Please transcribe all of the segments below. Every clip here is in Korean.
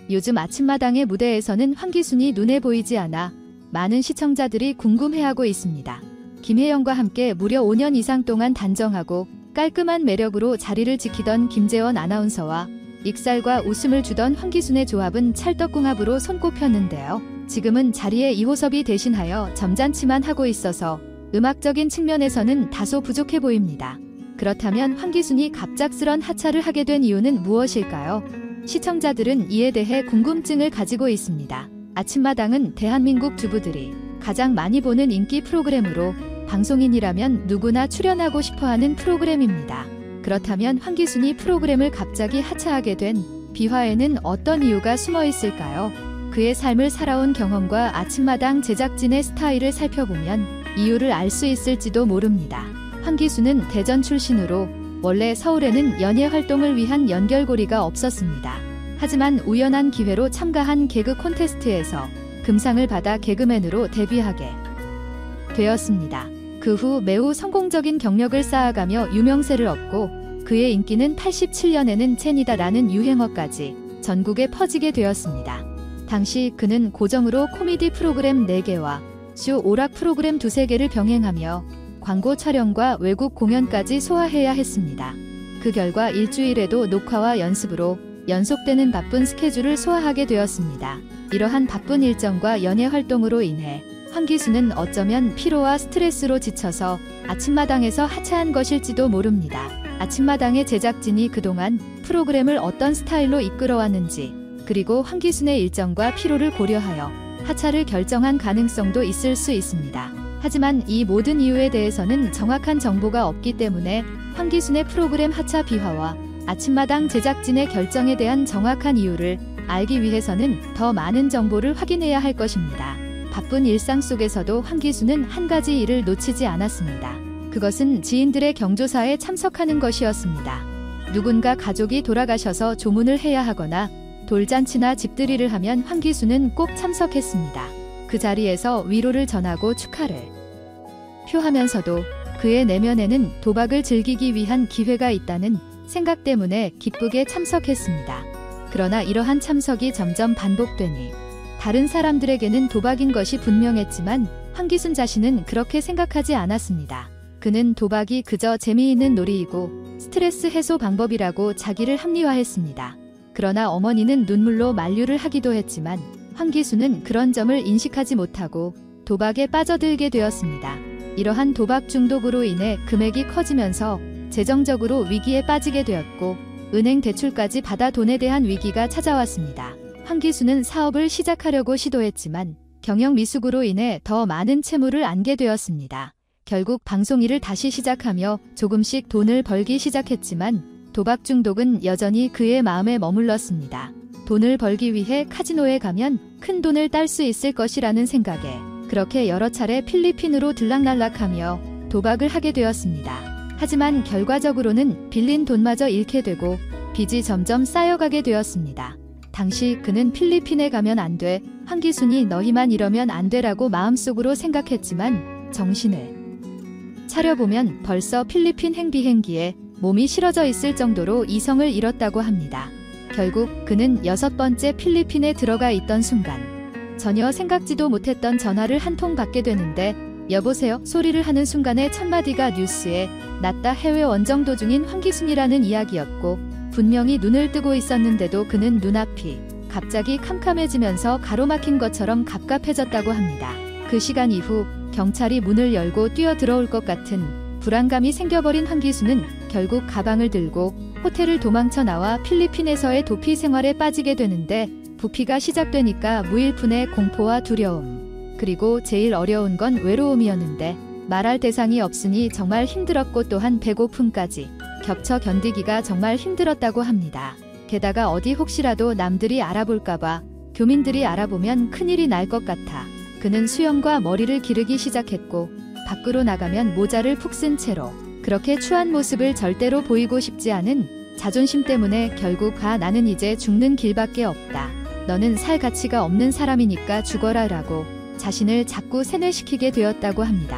요즘 아침마당의 무대에서는 황기순이 눈에 보이지 않아 많은 시청자들이 궁금해하고 있습니다. 김혜영과 함께 무려 5년 이상 동안 단정하고 깔끔한 매력으로 자리를 지키던 김재원 아나운서와 익살과 웃음을 주던 황기순의 조합은 찰떡궁합으로 손꼽혔는데요. 지금은 자리에 이호섭이 대신하여 점잖지만 하고 있어서 음악적인 측면에서는 다소 부족해 보입니다. 그렇다면 황기순이 갑작스런 하차를 하게 된 이유는 무엇일까요? 시청자들은 이에 대해 궁금증을 가지고 있습니다. 아침마당은 대한민국 주부들이 가장 많이 보는 인기 프로그램으로 방송인이라면 누구나 출연하고 싶어하는 프로그램입니다. 그렇다면 황기순이 프로그램을 갑자기 하차하게 된 비화에는 어떤 이유가 숨어 있을까요? 그의 삶을 살아온 경험과 아침마당 제작진의 스타일을 살펴보면 이유를 알 수 있을지도 모릅니다. 황기순은 대전 출신으로 원래 서울에는 연예 활동을 위한 연결고리가 없었습니다. 하지만 우연한 기회로 참가한 개그 콘테스트에서 금상을 받아 개그맨으로 데뷔하게 되었습니다. 그 후 매우 성공적인 경력을 쌓아가며 유명세를 얻고 그의 인기는 87년에는 첸이다라는 유행어까지 전국에 퍼지게 되었습니다. 당시 그는 고정으로 코미디 프로그램 4개와 쇼 오락 프로그램 2~3개를 병행하며 광고 촬영과 외국 공연까지 소화해야 했습니다. 그 결과 일주일에도 녹화와 연습으로 연속되는 바쁜 스케줄을 소화하게 되었습니다. 이러한 바쁜 일정과 연예 활동으로 인해 황기순은 어쩌면 피로와 스트레스로 지쳐서 아침마당에서 하차한 것일지도 모릅니다. 아침마당의 제작진이 그동안 프로그램을 어떤 스타일로 이끌어왔는지 그리고 황기순의 일정과 피로를 고려하여 하차를 결정한 가능성도 있을 수 있습니다. 하지만 이 모든 이유에 대해서는 정확한 정보가 없기 때문에 황기순의 프로그램 하차 비화와 아침마당 제작진의 결정에 대한 정확한 이유를 알기 위해서는 더 많은 정보를 확인해야 할 것입니다. 바쁜 일상 속에서도 황기순은 한 가지 일을 놓치지 않았습니다. 그것은 지인들의 경조사에 참석하는 것이었습니다. 누군가 가족이 돌아가셔서 조문을 해야 하거나 돌잔치나 집들이를 하면 황기순은 꼭 참석했습니다. 그 자리에서 위로를 전하고 축하를 표하면서도 그의 내면에는 도박을 즐기기 위한 기회가 있다는 생각 때문에 기쁘게 참석했습니다. 그러나 이러한 참석이 점점 반복되니 다른 사람들에게는 도박인 것이 분명했지만 황기순 자신은 그렇게 생각하지 않았습니다. 그는 도박이 그저 재미있는 놀이이고 스트레스 해소 방법이라고 자기를 합리화했습니다. 그러나 어머니는 눈물로 만류를 하기도 했지만 황기순은 그런 점을 인식하지 못하고 도박에 빠져들게 되었습니다. 이러한 도박 중독으로 인해 금액이 커지면서 재정적으로 위기에 빠지게 되었고 은행 대출까지 받아 돈에 대한 위기가 찾아왔습니다. 황기순은 사업을 시작하려고 시도했지만 경영 미숙으로 인해 더 많은 채무를 안게 되었습니다. 결국 방송 일을 다시 시작하며 조금씩 돈을 벌기 시작했지만 도박 중독은 여전히 그의 마음에 머물렀습니다. 돈을 벌기 위해 카지노에 가면 큰 돈을 딸 수 있을 것이라는 생각에 그렇게 여러 차례 필리핀으로 들락날락하며 도박을 하게 되었습니다. 하지만 결과적으로는 빌린 돈마저 잃게 되고 빚이 점점 쌓여가게 되었습니다. 당시 그는 필리핀에 가면 안 돼, 황기순이 너희만 이러면 안 되라고 마음속으로 생각했지만 정신을 차려보면 벌써 필리핀 행비행기에 몸이 실어져 있을 정도로 이성을 잃었다고 합니다. 결국 그는 6번째 필리핀에 들어가 있던 순간 전혀 생각지도 못했던 전화를 한 통 받게 되는데 여보세요 소리를 하는 순간에 첫마디가 뉴스에 났다 해외 원정도 중인 황기순이라는 이야기였고 분명히 눈을 뜨고 있었는데도 그는 눈앞이 갑자기 캄캄해지면서 가로막힌 것처럼 갑갑해졌다고 합니다. 그 시간 이후 경찰이 문을 열고 뛰어들어올 것 같은 불안감이 생겨버린 황기순은 결국 가방을 들고 호텔을 도망쳐 나와 필리핀에서의 도피 생활에 빠지게 되는데 부피가 시작되니까 무일푼의 공포와 두려움 그리고 제일 어려운 건 외로움이었는데 말할 대상이 없으니 정말 힘들었고 또한 배고픔까지 겹쳐 견디기가 정말 힘들었다고 합니다. 게다가 어디 혹시라도 남들이 알아볼까봐 교민들이 알아보면 큰일이 날 것 같아 그는 수염과 머리를 기르기 시작했고 밖으로 나가면 모자를 푹 쓴 채로 그렇게 추한 모습을 절대로 보이고 싶지 않은 자존심 때문에 결국 나는 이제 죽는 길밖에 없다. 너는 살 가치가 없는 사람이니까 죽어라 라고 자신을 자꾸 세뇌시키게 되었다고 합니다.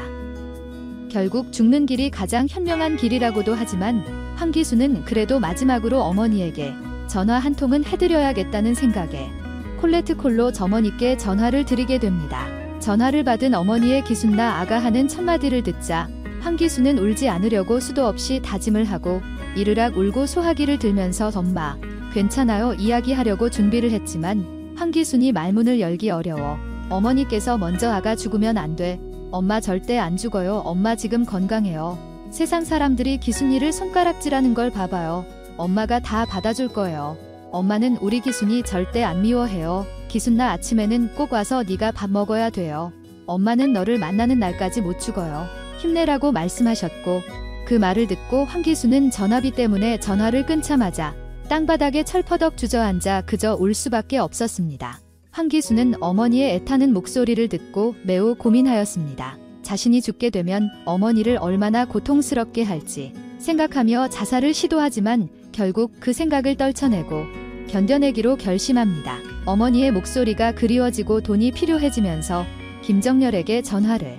결국 죽는 길이 가장 현명한 길이라고도 하지만 황기순은 그래도 마지막으로 어머니에게 전화 한 통은 해드려야겠다는 생각에 콜레트콜로 어머니께 전화를 드리게 됩니다. 전화를 받은 어머니의 기순나 아가 하는 첫마디를 듣자 황기순은 울지 않으려고 수도 없이 다짐을 하고 이르락 울고 소화기를 들면서 엄마, 괜찮아요 이야기하려고 준비를 했지만 황기순이 말문을 열기 어려워 어머니께서 먼저 아가 죽으면 안 돼. 엄마 절대 안 죽어요. 엄마 지금 건강해요. 세상 사람들이 기순이를 손가락질하는 걸 봐봐요. 엄마가 다 받아줄 거예요. 엄마는 우리 기순이 절대 안 미워해요. 기순나 아침에는 꼭 와서 네가 밥 먹어야 돼요. 엄마는 너를 만나는 날까지 못 죽어요. 힘내라고 말씀하셨고 그 말을 듣고 황기순은 전화비 때문에 전화를 끊자마자 땅바닥에 철퍼덕 주저앉아 그저 울 수밖에 없었습니다. 황기순은 어머니의 애타는 목소리를 듣고 매우 고민하였습니다. 자신이 죽게 되면 어머니를 얼마나 고통스럽게 할지 생각하며 자살을 시도하지만 결국 그 생각을 떨쳐내고 견뎌내기로 결심합니다. 어머니의 목소리가 그리워지고 돈이 필요해지면서 김정렬에게 전화를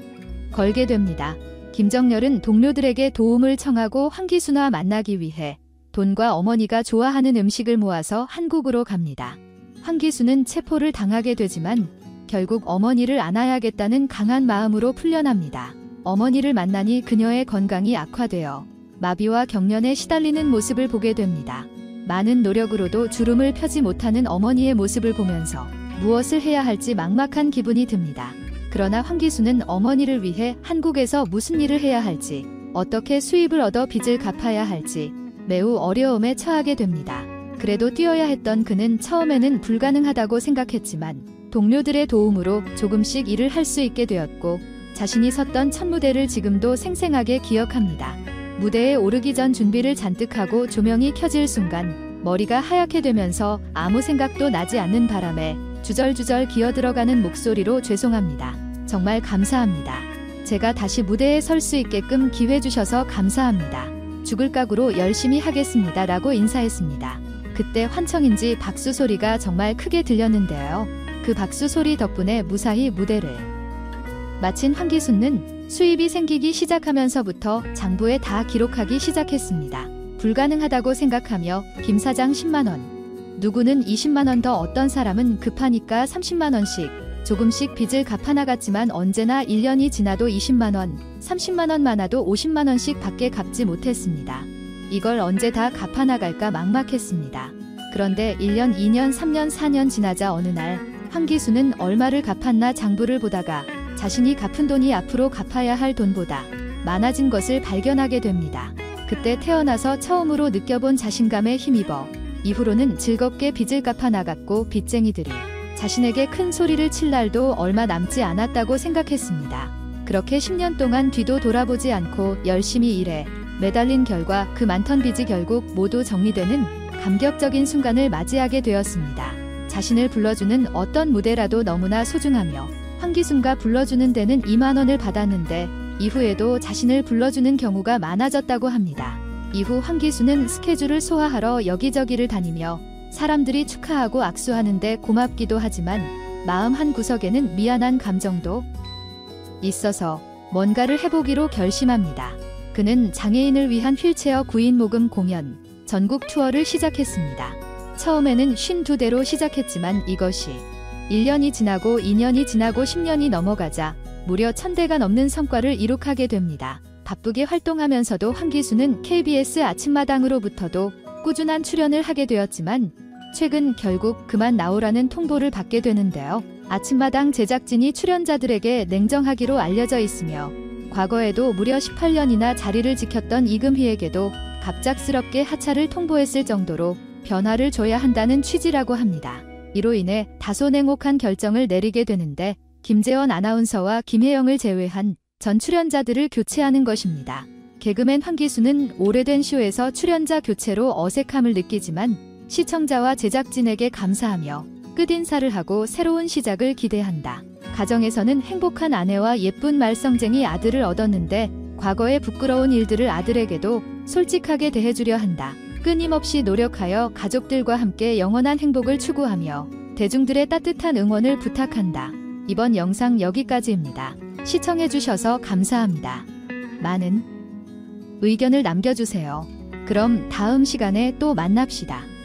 걸게 됩니다. 김정렬은 동료들에게 도움을 청하고 황기순과 만나기 위해 돈과 어머니가 좋아하는 음식을 모아서 한국으로 갑니다. 황기순은 체포를 당하게 되지만 결국 어머니를 안아야겠다는 강한 마음으로 풀려납니다. 어머니를 만나니 그녀의 건강이 악화되어 마비와 경련에 시달리는 모습을 보게 됩니다. 많은 노력으로도 주름을 펴지 못하는 어머니의 모습을 보면서 무엇을 해야 할지 막막한 기분이 듭니다. 그러나 황기순은 어머니를 위해 한국에서 무슨 일을 해야 할지, 어떻게 수입을 얻어 빚을 갚아야 할지 매우 어려움에 처하게 됩니다. 그래도 뛰어야 했던 그는 처음에는 불가능하다고 생각했지만 동료들의 도움으로 조금씩 일을 할 수 있게 되었고 자신이 섰던 첫 무대를 지금도 생생하게 기억합니다. 무대에 오르기 전 준비를 잔뜩 하고 조명이 켜질 순간 머리가 하얗게 되면서 아무 생각도 나지 않는 바람에 주절주절 기어들어가는 목소리로 죄송합니다. 정말 감사합니다. 제가 다시 무대에 설 수 있게끔 기회 주셔서 감사합니다. 죽을 각오로 열심히 하겠습니다. 라고 인사했습니다. 그때 환청인지 박수 소리가 정말 크게 들렸는데요. 그 박수 소리 덕분에 무사히 무대를 마친 황기순은 수입이 생기기 시작하면서부터 장부에 다 기록하기 시작했습니다. 불가능하다고 생각하며 김 사장 10만원, 누구는 20만원 더 어떤 사람은 급하니까 30만원씩 조금씩 빚을 갚아나갔지만 언제나 1년이 지나도 20만원, 30만원 많아도 50만원씩 밖에 갚지 못했습니다. 이걸 언제 다 갚아나갈까 막막했습니다. 그런데 1년, 2년, 3년, 4년 지나자 어느 날 황기순은 얼마를 갚았나 장부를 보다가 자신이 갚은 돈이 앞으로 갚아야 할 돈보다 많아진 것을 발견하게 됩니다. 그때 태어나서 처음으로 느껴본 자신감에 힘입어 이후로는 즐겁게 빚을 갚아나갔고 빚쟁이들이 자신에게 큰 소리를 칠 날도 얼마 남지 않았다고 생각했습니다. 그렇게 10년 동안 뒤도 돌아보지 않고 열심히 일해 매달린 결과 그 많던 빚이 결국 모두 정리되는 감격적인 순간을 맞이하게 되었습니다. 자신을 불러주는 어떤 무대라도 너무나 소중하며 황기순과 불러주는 데는 2만원을 받았는데 이후에도 자신을 불러주는 경우가 많아졌다고 합니다. 이후 황기순은 스케줄을 소화하러 여기저기를 다니며 사람들이 축하하고 악수하는데 고맙기도 하지만 마음 한구석에는 미안한 감정도 있어서 뭔가를 해보기로 결심합니다. 그는 장애인을 위한 휠체어 구인 모금 공연, 전국 투어를 시작했습니다. 처음에는 52대로 시작했지만 이것이 1년이 지나고 2년이 지나고 10년이 넘어가자 무려 1000대가 넘는 성과를 이룩하게 됩니다. 바쁘게 활동하면서도 황기순은 KBS 아침마당으로부터도 꾸준한 출연을 하게 되었지만 최근 결국 그만 나오라는 통보를 받게 되는데요. 아침마당 제작진이 출연자들에게 냉정하기로 알려져 있으며 과거에도 무려 18년이나 자리를 지켰던 이금희에게도 갑작스럽게 하차를 통보했을 정도로 변화를 줘야 한다는 취지라고 합니다. 이로 인해 다소 냉혹한 결정을 내리게 되는데 김재원 아나운서와 김혜영을 제외한 전 출연자들을 교체하는 것입니다. 개그맨 황기순은 오래된 쇼에서 출연자 교체로 어색함을 느끼지만 시청자와 제작진에게 감사하며 끝인사를 하고 새로운 시작을 기대한다. 가정에서는 행복한 아내와 예쁜 말썽쟁이 아들을 얻었는데 과거의 부끄러운 일들을 아들에게도 솔직하게 대해주려 한다. 끊임없이 노력하여 가족들과 함께 영원한 행복을 추구하며 대중들의 따뜻한 응원을 부탁한다. 이번 영상 여기까지입니다. 시청해주셔서 감사합니다. 많은 의견을 남겨주세요. 그럼 다음 시간에 또 만납시다.